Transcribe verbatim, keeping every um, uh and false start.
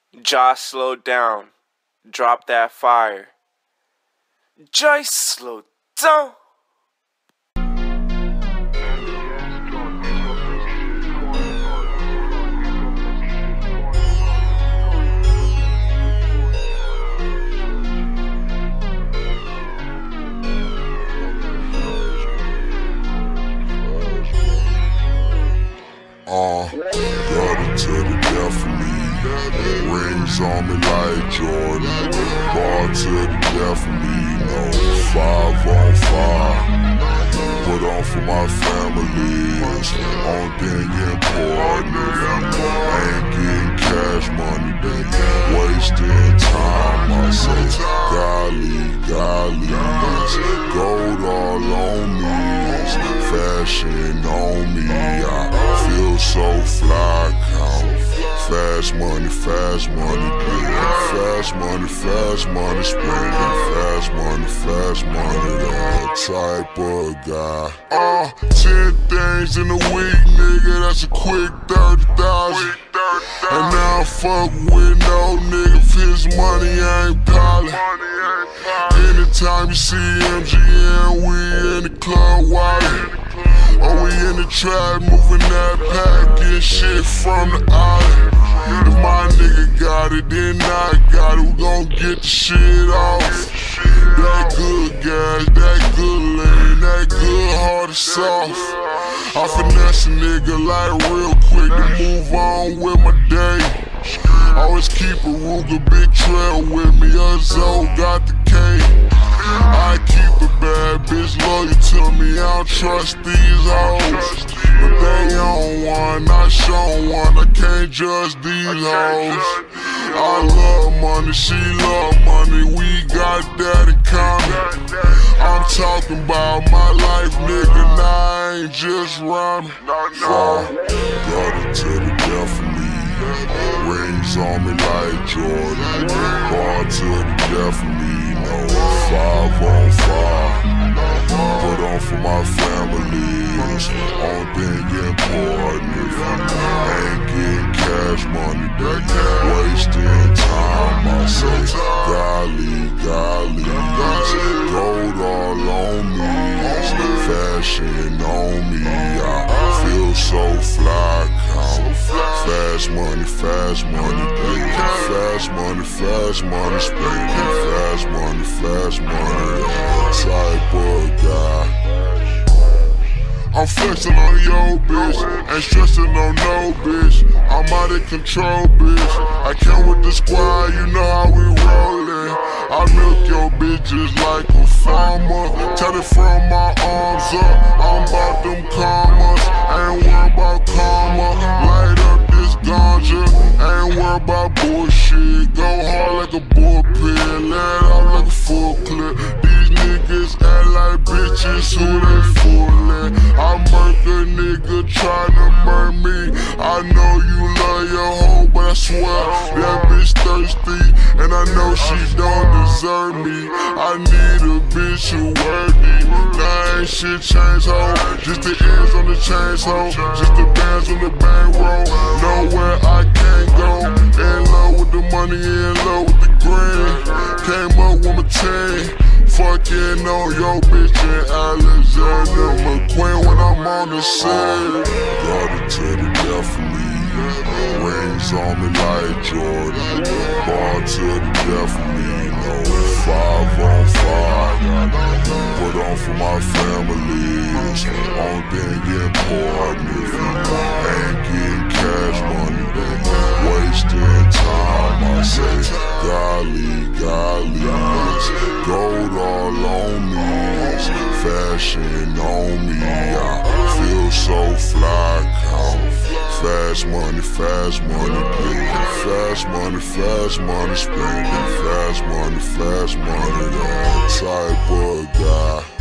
Josh, slow down. Drop that fire. Joyce, slow down. Uh, got it to the death of me. Rings on me like Jordan. Bar to the death of me. No, five on five. Put on for my family. It's the only thing important. Ain't getting cash money, baby. Wasting time. I say, golly, golly. It's gold all on me. It's fashion on me. I feel so fly, count fast money, fast money, baby. Fast money, fast money, spending fast money, fast money, that type of guy. Uh, ten things in a week, nigga, that's a quick thirty thousand. And now I fuck with no nigga if his money ain't piling. Anytime you see M G M, we in the club wildin'. Or we in the trap, moving that pack, getting shit from the island. If my nigga got it, then I got it, we gon' get the shit off. That good gas, that good lean, that good hard and soft. I finesse a nigga like real quick to move on with my day. Always keep a Ruger big trail with me, Uzzo got the K. I keep a bad bitch loyal to me, I don't trust these hoes. But they on one, I show one, I can't judge these hoes. I love money, she love money, we got that in common. I'm talking about my life, nigga, nah, I ain't just rhyming. Uh, got it to the death of me. Rings on me like Jordan. Bar to the death of me. No, five on five. Put on for my family. It's the only thing important. If you ain't getting cash money, baby, wasting time. I say, golly, golly, it's gold all on me. It's fashion on me. I feel so fly, count fast money, fast money, baby. Fast money, fast money, spending fast money, fast money, type of guy. I'm flexing on your bitch, ain't stressing on no bitch. I'm out of control, bitch. I came with the squad, you know how we rollin'. I milk your bitches like a farmer. Tell it from my arms up, I'm about them commas. Ain't worried about karma. Light up this ganja, ain't worried about bullshit. Go hard like a bullpen, let out like a full clip. These niggas act like bitches, who they foolin'? I murk a nigga tryna murk me. I know you love your hoe, but I swear that bitch thirsty, and I know she don't deserve me. I need a bitch who worthy. Now ain't shit changed, ho. Just the ends on the chains, ho. Just the bands on the bankroll. Nowhere I can't go. In love with the money, in love with the green. Came up with my team. Fucking on your bitch in Alexander McQueen when I'm on the scene. Got it to the death of me. Rings on me like Jordan. Bar to the death of me. No, five on five. Put on for my family. It's the only thing important. If you ain't getting cash money, baby, wasting time. I say, golly, golly, it's gold all on me. It's fashion on me. I feel so fly, count fast money, fast money, baby. Fast money, fast money, spending fast money, fast money, that type of guy.